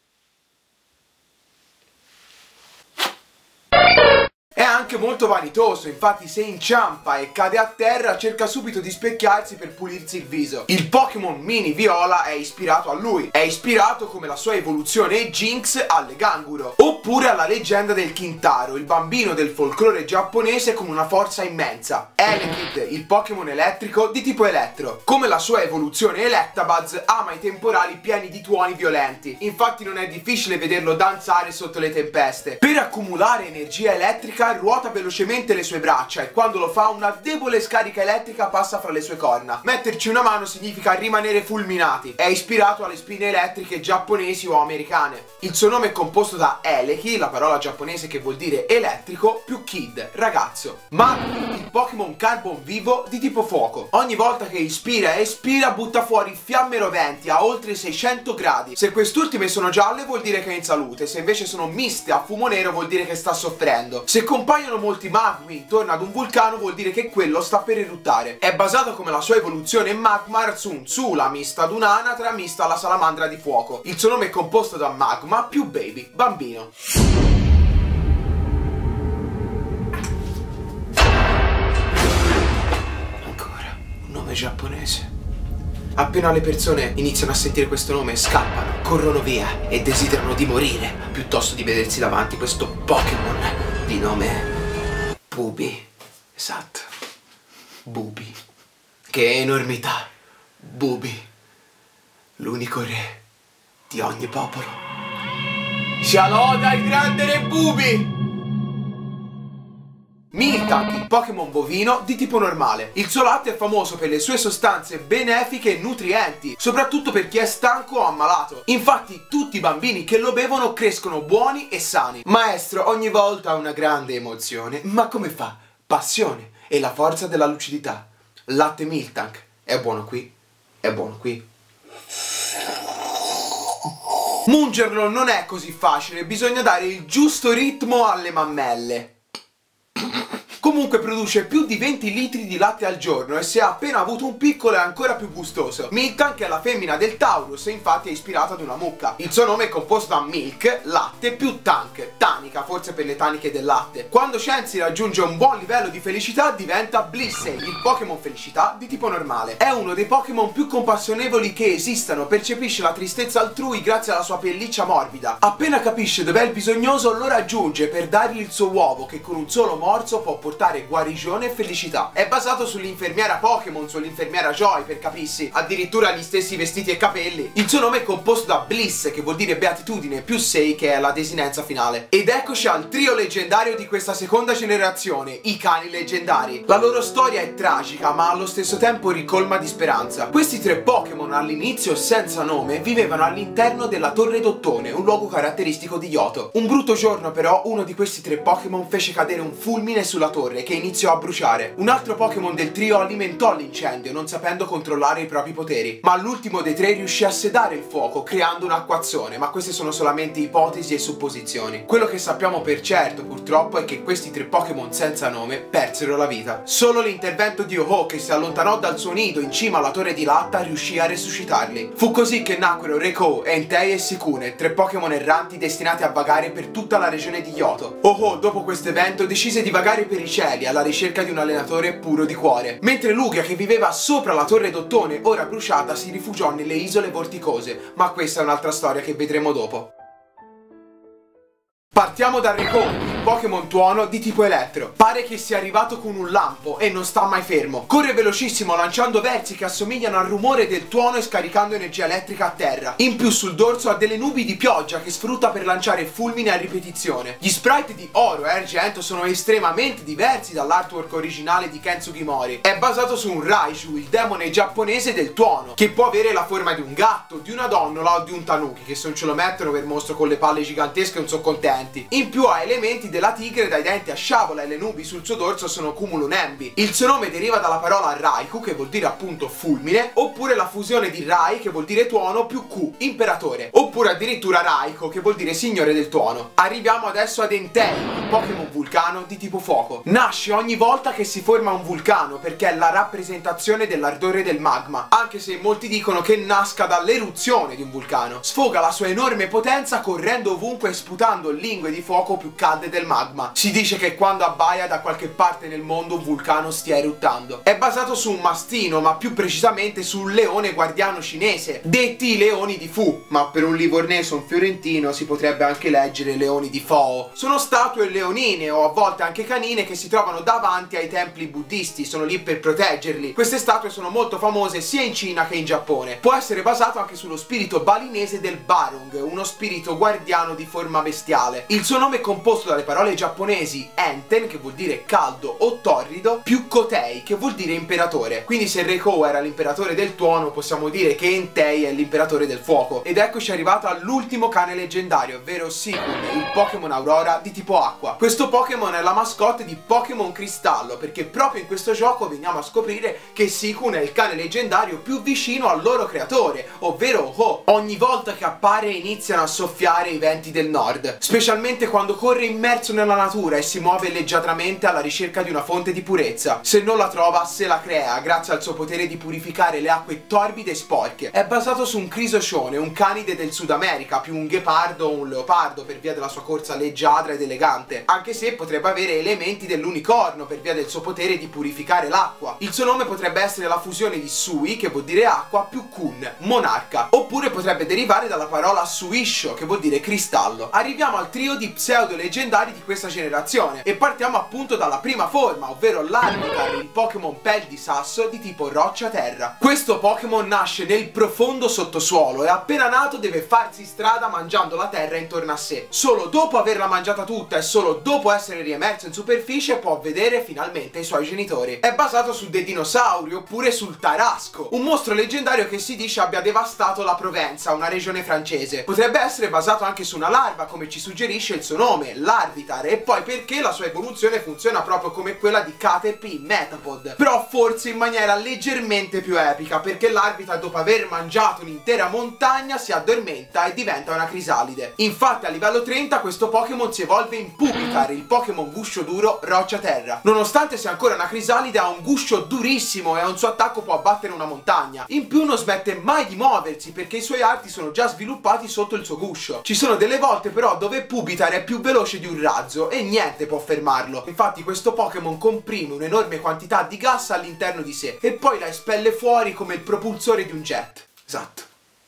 [SPEAKER 1] È anche molto vanitoso, infatti se inciampa e cade a terra cerca subito di specchiarsi per pulirsi il viso. Il Pokémon Mini Viola è ispirato a lui, è ispirato come la sua evoluzione Jynx alle Ganguro, oppure alla leggenda del Kintaro, il bambino del folklore giapponese con una forza immensa. Elekid, il Pokémon elettrico di tipo elettro. Come la sua evoluzione Electabuzz, ama i temporali pieni di tuoni violenti, infatti non è difficile vederlo danzare sotto le tempeste. Per accumulare energia elettrica ruota velocemente le sue braccia e quando lo fa una debole scarica elettrica passa fra le sue corna. Metterci una mano significa rimanere fulminati. È ispirato alle spine elettriche giapponesi o americane. Il suo nome è composto da Eleki, la parola giapponese che vuol dire elettrico, più Kid, ragazzo. Magmi, il Pokémon Carbon vivo di tipo fuoco. Ogni volta che ispira e espira butta fuori fiamme roventi a oltre seicento gradi. Se quest'ultime sono gialle vuol dire che è in salute, se invece sono miste a fumo nero vuol dire che sta soffrendo. Se compaiono molti magmi intorno ad un vulcano vuol dire che quello sta per eruttare. È basato come la sua evoluzione Magmar su un Tsula mista ad un'anatra mista alla salamandra di fuoco. Il suo nome è composto da Magma più Baby, bambino. Ancora un nome giapponese. Appena le persone iniziano a sentire questo nome scappano, corrono via e desiderano di morire piuttosto di vedersi davanti questo Pokémon di nome Bubi. Esatto, Bubi. Che enormità, Bubi, l'unico re di ogni popolo. Sia loda il grande re Bubi! Miltank, il Pokémon bovino di tipo normale. Il suo latte è famoso per le sue sostanze benefiche e nutrienti, soprattutto per chi è stanco o ammalato. Infatti tutti i bambini che lo bevono crescono buoni e sani. Maestro ogni volta ha una grande emozione, ma come fa? Passione e la forza della lucidità. Latte Miltank è buono qui, è buono qui. Mungerlo non è così facile, bisogna dare il giusto ritmo alle mammelle. Comunque Comunque produce più di venti litri di latte al giorno e se ha appena avuto un piccolo è ancora più gustoso. Milk, che è la femmina del Taurus, e infatti è ispirato ad una mucca. Il suo nome è composto da milk, latte, più tank, tanica, forse per le taniche del latte. Quando Chansey raggiunge un buon livello di felicità diventa Blissey, il Pokémon felicità di tipo normale. È uno dei Pokémon più compassionevoli che esistano, percepisce la tristezza altrui grazie alla sua pelliccia morbida. Appena capisce dov'è il bisognoso lo raggiunge per dargli il suo uovo che con un solo morso può portare guarigione e felicità. È basato sull'infermiera Pokémon, sull'infermiera Joy per capirsi, addirittura gli stessi vestiti e capelli. Il suo nome è composto da Bliss, che vuol dire beatitudine, più Sei, che è la desinenza finale. Ed eccoci al trio leggendario di questa seconda generazione, i cani leggendari. La loro storia è tragica ma allo stesso tempo ricolma di speranza. Questi tre Pokémon all'inizio senza nome vivevano all'interno della Torre d'Ottone, un luogo caratteristico di Johto. Un brutto giorno però uno di questi tre Pokémon fece cadere un fulmine sulla torre che iniziò a bruciare. Un altro Pokémon del trio alimentò l'incendio non sapendo controllare i propri poteri, ma l'ultimo dei tre riuscì a sedare il fuoco creando un acquazzone, ma queste sono solamente ipotesi e supposizioni. Quello che sappiamo per certo purtroppo è che questi tre Pokémon senza nome persero la vita. Solo l'intervento di Ho-Oh, che si allontanò dal suo nido in cima alla torre di latta, riuscì a resuscitarli. Fu così che nacquero Raikou, Entei e Sikune, tre Pokémon erranti destinati a vagare per tutta la regione di Johto. Ho-Oh dopo questo evento decise di vagare per i cieli alla ricerca di un allenatore puro di cuore, mentre Lugia, che viveva sopra la torre d'Ottone ora bruciata, si rifugiò nelle isole vorticose, ma questa è un'altra storia che vedremo dopo. Partiamo da Raikou, il Pokémon tuono di tipo elettro. Pare che sia arrivato con un lampo e non sta mai fermo. Corre velocissimo lanciando versi che assomigliano al rumore del tuono e scaricando energia elettrica a terra. In più sul dorso ha delle nubi di pioggia che sfrutta per lanciare fulmini a ripetizione. Gli sprite di Oro e Argento sono estremamente diversi dall'artwork originale di Ken Sugimori. È basato su un Raiju, il demone giapponese del tuono, che può avere la forma di un gatto, di una donnola o di un tanuki, che se non ce lo mettono per mostro con le palle gigantesche non sono contenti. In più ha elementi della tigre dai denti a sciabola e le nubi sul suo dorso sono cumulonembi. Il suo nome deriva dalla parola Raikou, che vuol dire appunto fulmine, oppure la fusione di Rai, che vuol dire tuono, più Ku, imperatore, oppure addirittura Raikou, che vuol dire signore del tuono. Arriviamo adesso ad Entei, il Pokémon vulcano di tipo fuoco. Nasce ogni volta che si forma un vulcano perché è la rappresentazione dell'ardore del magma, anche se molti dicono che nasca dall'eruzione di un vulcano. Sfoga la sua enorme potenza correndo ovunque e sputando lingue di fuoco più calde del magma. Si dice che quando abbaia da qualche parte nel mondo un vulcano stia eruttando. È basato su un mastino, ma più precisamente sul leone guardiano cinese, detti i leoni di Fu, ma per un livornese o un fiorentino si potrebbe anche leggere leoni di Fo. Sono statue leonine o a volte anche canine che si trovano davanti ai templi buddisti, sono lì per proteggerli. Queste statue sono molto famose sia in Cina che in Giappone. Può essere basato anche sullo spirito balinese del Barong, uno spirito guardiano di forma bestiale. Il suo nome è composto dalle parole giapponesi Enten, che vuol dire caldo o torrido, più Kotei, che vuol dire imperatore. Quindi se Raikou era l'imperatore del tuono, possiamo dire che Entei è l'imperatore del fuoco. Ed eccoci arrivato all'ultimo cane leggendario, ovvero Sikune, il Pokémon Aurora di tipo acqua. Questo Pokémon è la mascotte di Pokémon Cristallo, perché proprio in questo gioco veniamo a scoprire che Sikune è il cane leggendario più vicino al loro creatore, ovvero Ho. Ogni volta che appare iniziano a soffiare i venti del nord, specialmente quando corre immerso nella natura e si muove leggiadramente alla ricerca di una fonte di purezza. Se non la trova, se la crea grazie al suo potere di purificare le acque torbide e sporche. È basato su un Crisocione, un canide del Sud America, più un ghepardo o un leopardo per via della sua corsa leggiadra ed elegante, anche se potrebbe avere elementi dell'unicorno per via del suo potere di purificare l'acqua. Il suo nome potrebbe essere la fusione di Sui, che vuol dire acqua, più Kun, monarca, oppure potrebbe derivare dalla parola Suisho, che vuol dire cristallo. Arriviamo al trio di pseudo leggendari di questa generazione e partiamo appunto dalla prima forma, ovvero l'Arnicar, il Pokémon pel di sasso di tipo roccia-terra. Questo Pokémon nasce nel profondo sottosuolo e appena nato deve farsi strada mangiando la terra intorno a sé. Solo dopo averla mangiata tutta e solo dopo essere riemerso in superficie può vedere finalmente i suoi genitori. È basato su dei dinosauri oppure sul Tarasco, un mostro leggendario che si dice abbia devastato la Provenza, una regione francese. Potrebbe essere basato anche su una larva, come ci suggerisce il suo nome, l'Arnicar, Larvitar, e poi perché la sua evoluzione funziona proprio come quella di Caterpie in Metapod, però forse in maniera leggermente più epica, perché Larvitar dopo aver mangiato un'intera montagna si addormenta e diventa una crisalide. Infatti a livello trenta questo Pokémon si evolve in Pupitar, il Pokémon guscio duro roccia terra. Nonostante sia ancora una crisalide ha un guscio durissimo e a un suo attacco può abbattere una montagna. In più non smette mai di muoversi perché i suoi arti sono già sviluppati sotto il suo guscio. Ci sono delle volte però dove Pupitar è più veloce di un razzo e niente può fermarlo. Infatti questo Pokémon comprime un'enorme quantità di gas all'interno di sé e poi la espelle fuori come il propulsore di un jet. Esatto.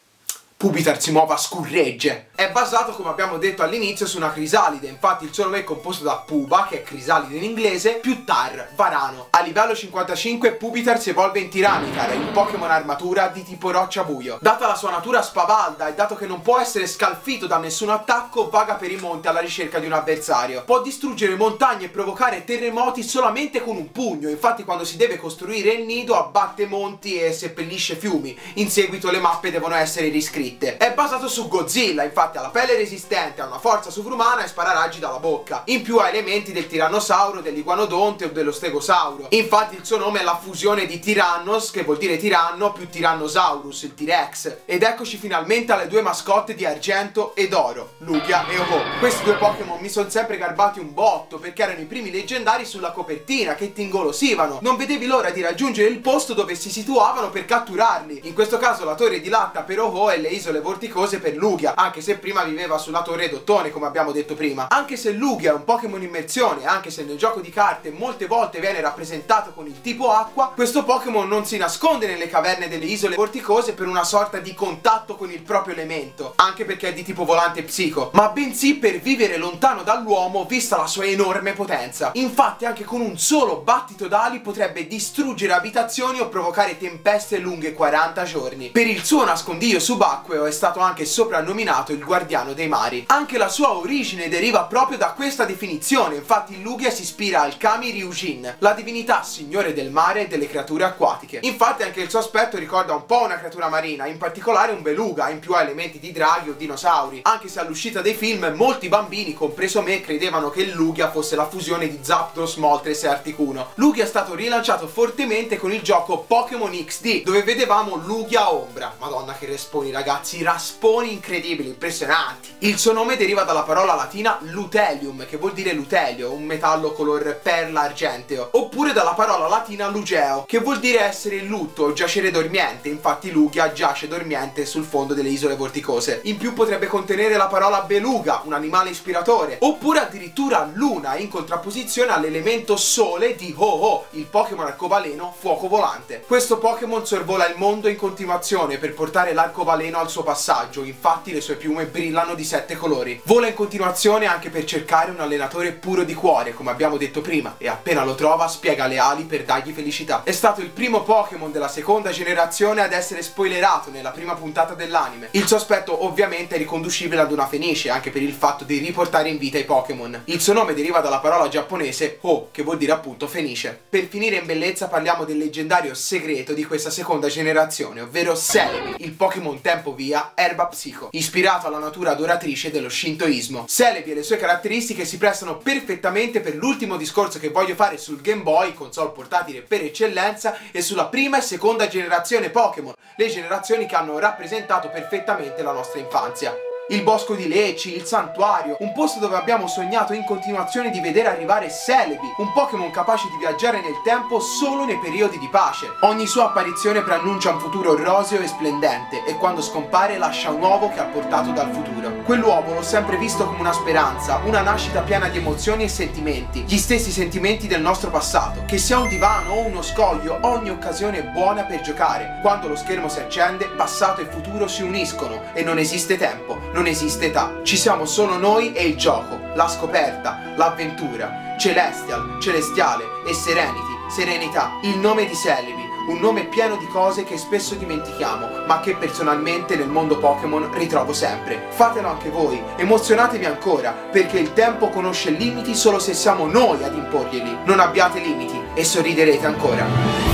[SPEAKER 1] Pupitar si muove a scurregge. È basato, come abbiamo detto all'inizio, su una crisalide. Infatti il suo nome è composto da Puba, che è crisalide in inglese, più Tar, varano. A livello cinquantacinque Pupitar si evolve in Tiranitar, il Pokémon armatura di tipo roccia buio. Data la sua natura spavalda e dato che non può essere scalfito da nessun attacco, vaga per i monti alla ricerca di un avversario. Può distruggere montagne e provocare terremoti solamente con un pugno. Infatti quando si deve costruire il nido abbatte monti e seppellisce fiumi. In seguito le mappe devono essere riscritte. È basato su Godzilla, infatti ha la pelle resistente, ha una forza sovrumana e spara raggi dalla bocca. In più ha elementi del tirannosauro, dell'iguanodonte o dello stegosauro. Infatti il suo nome è la fusione di Tyrannos, che vuol dire tiranno, più Tyrannosaurus, il T-Rex. Ed eccoci finalmente alle due mascotte di argento ed oro, Lugia e Ho-Oh. Questi due Pokémon mi sono sempre garbati un botto perché erano i primi leggendari sulla copertina che ti ingolosivano. Non vedevi l'ora di raggiungere il posto dove si situavano per catturarli. In questo caso la torre di latta per Ho-Oh e le isole vorticose per Lugia, anche se prima viveva sulla torre d'ottone come abbiamo detto prima. Anche se Lugia è un Pokémon immersione, anche se nel gioco di carte molte volte viene rappresentato con il tipo acqua, questo Pokémon non si nasconde nelle caverne delle isole vorticose per una sorta di contatto con il proprio elemento, anche perché è di tipo volante psico, ma bensì per vivere lontano dall'uomo vista la sua enorme potenza. Infatti anche con un solo battito d'ali potrebbe distruggere abitazioni o provocare tempeste lunghe quaranta giorni. Per il suo nascondiglio subacqueo è stato anche soprannominato il guardiano dei mari. Anche la sua origine deriva proprio da questa definizione, infatti Lugia si ispira al Kami Ryujin, la divinità signore del mare e delle creature acquatiche. Infatti anche il suo aspetto ricorda un po' una creatura marina, in particolare un beluga, in più ha elementi di draghi o dinosauri, anche se all'uscita dei film molti bambini, compreso me, credevano che Lugia fosse la fusione di Zapdos, Moltres e Articuno. Lugia è stato rilanciato fortemente con il gioco Pokémon X D, dove vedevamo Lugia Ombra. Madonna che responi ragazzi, rasponi incredibili, impressionanti. Il suo nome deriva dalla parola latina lutelium, che vuol dire lutelio, un metallo color perla argenteo, oppure dalla parola latina lugeo, che vuol dire essere in lutto o giacere dormiente. Infatti Lugia giace dormiente sul fondo delle isole vorticose. In più potrebbe contenere la parola beluga, un animale ispiratore, oppure addirittura luna, in contrapposizione all'elemento sole di Ho-Oh, il Pokémon arcobaleno fuoco volante. Questo Pokémon sorvola il mondo in continuazione per portare l'arcobaleno al suo passaggio, infatti le sue piume brillano di sette colori. Vola in continuazione anche per cercare un allenatore puro di cuore, come abbiamo detto prima, e appena lo trova spiega le ali per dargli felicità. È stato il primo Pokémon della seconda generazione ad essere spoilerato nella prima puntata dell'anime. Il suo aspetto ovviamente è riconducibile ad una fenice, anche per il fatto di riportare in vita i Pokémon. Il suo nome deriva dalla parola giapponese Ho, che vuol dire appunto fenice. Per finire in bellezza parliamo del leggendario segreto di questa seconda generazione, ovvero Celebi, il Pokémon tempo via erba psico, ispirato alla natura adoratrice dello shintoismo. Celebi e le sue caratteristiche si prestano perfettamente per l'ultimo discorso che voglio fare sul Game Boy, console portatile per eccellenza, e sulla prima e seconda generazione Pokémon, le generazioni che hanno rappresentato perfettamente la nostra infanzia. Il bosco di Leci, il santuario, un posto dove abbiamo sognato in continuazione di vedere arrivare Celebi, un Pokémon capace di viaggiare nel tempo solo nei periodi di pace. Ogni sua apparizione preannuncia un futuro roseo e splendente e quando scompare lascia un uovo che ha portato dal futuro. Quell'uovo l'ho sempre visto come una speranza, una nascita piena di emozioni e sentimenti, gli stessi sentimenti del nostro passato. Che sia un divano o uno scoglio, ogni occasione è buona per giocare. Quando lo schermo si accende, passato e futuro si uniscono e non esiste tempo, non esiste età. Ci siamo solo noi e il gioco, la scoperta, l'avventura. Celestial, celestiale e Serenity, serenità. Il nome di Celebi, un nome pieno di cose che spesso dimentichiamo, ma che personalmente nel mondo Pokémon ritrovo sempre. Fatelo anche voi, emozionatevi ancora, perché il tempo conosce limiti solo se siamo noi ad imporglieli. Non abbiate limiti e sorriderete ancora.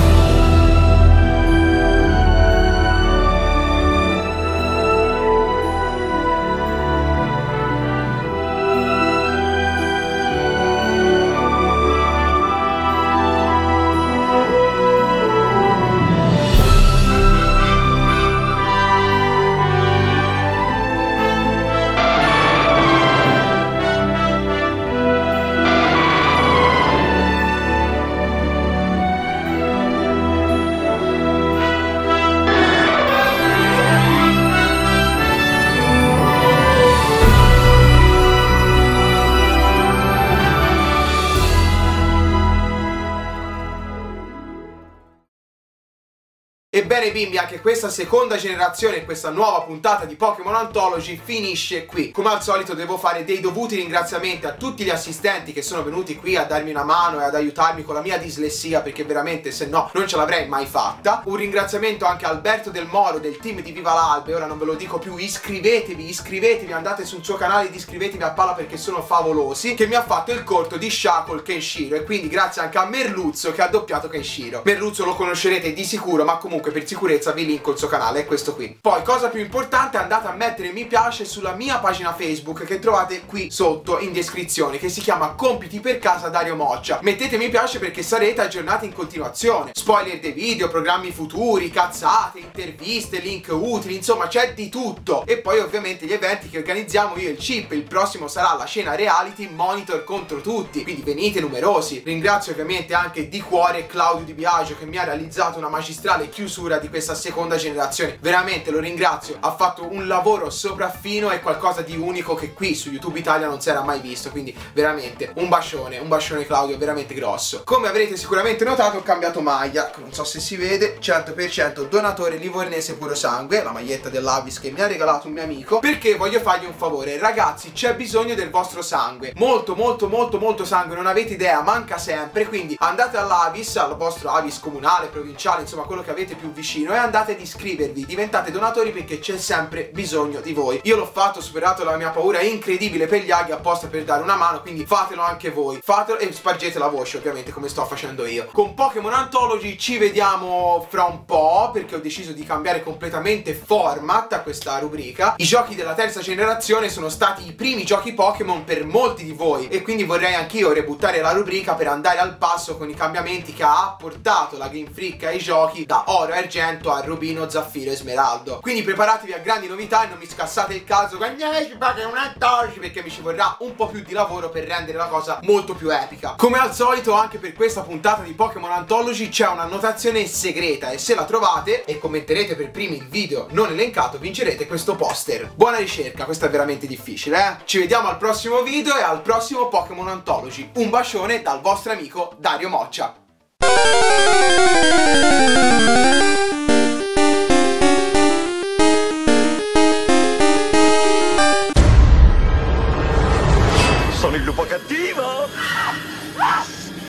[SPEAKER 1] Ebbene bimbi, anche questa seconda generazione, questa nuova puntata di Pokémon Anthology finisce qui. Come al solito devo fare dei dovuti ringraziamenti a tutti gli assistenti che sono venuti qui a darmi una mano e ad aiutarmi con la mia dislessia, perché veramente se no non ce l'avrei mai fatta. Un ringraziamento anche a Alberto Del Moro del team di Viva l'Albe, ora non ve lo dico più, iscrivetevi, iscrivetevi, andate sul suo canale ed iscrivetevi a palla perché sono favolosi, che mi ha fatto il corto di Shackle Kenshiro, e quindi grazie anche a Merluzzo che ha doppiato Kenshiro. Merluzzo lo conoscerete di sicuro, ma comunque per sicurezza vi linko il suo canale, è questo qui. Poi cosa più importante, andate a mettere mi piace sulla mia pagina Facebook che trovate qui sotto in descrizione, che si chiama Compiti per casa Dario Moccia. Mettete mi piace perché sarete aggiornati in continuazione, spoiler dei video, programmi futuri, cazzate, interviste, link utili, insomma c'è di tutto. E poi ovviamente gli eventi che organizziamo io e il Chip. Il prossimo sarà la scena reality Monitor contro tutti, quindi venite numerosi. Ringrazio ovviamente anche di cuore Claudio Di Biagio che mi ha realizzato una magistrale chiusura di questa seconda generazione, veramente lo ringrazio, ha fatto un lavoro sopraffino e qualcosa di unico che qui su YouTube Italia non si era mai visto, quindi veramente un bacione, un bacione Claudio, veramente grosso. Come avrete sicuramente notato ho cambiato maglia, non so se si vede, cento per cento donatore livornese puro sangue, la maglietta dell'Avis che mi ha regalato un mio amico, perché voglio fargli un favore, ragazzi, c'è bisogno del vostro sangue, molto molto molto molto sangue, non avete idea, manca sempre, quindi andate all'Avis, al vostro Avis comunale, provinciale, insomma quello che avete più vicino, e andate ad iscrivervi, diventate donatori perché c'è sempre bisogno di voi. Io l'ho fatto, ho superato la mia paura incredibile per gli aghi apposta per dare una mano, quindi fatelo anche voi, fatelo e spargete la voce ovviamente come sto facendo io. Con Pokémon Anthology ci vediamo fra un po', perché ho deciso di cambiare completamente format a questa rubrica. I giochi della terza generazione sono stati i primi giochi Pokémon per molti di voi e quindi vorrei anch'io rebuttare la rubrica per andare al passo con i cambiamenti che ha portato la Game Freak ai giochi da oro e argento a rubino, zaffiro e smeraldo. Quindi preparatevi a grandi novità e non mi scassate il caso con Pokémon Anthology, perché mi ci vorrà un po' più di lavoro per rendere la cosa molto più epica. Come al solito anche per questa puntata di Pokémon Anthology c'è un'annotazione segreta e se la trovate e commenterete per primi il video non elencato vincerete questo poster. Buona ricerca, questo è veramente difficile, eh? Ci vediamo al prossimo video e al prossimo Pokémon Anthology. Un bacione dal vostro amico Dario Moccia.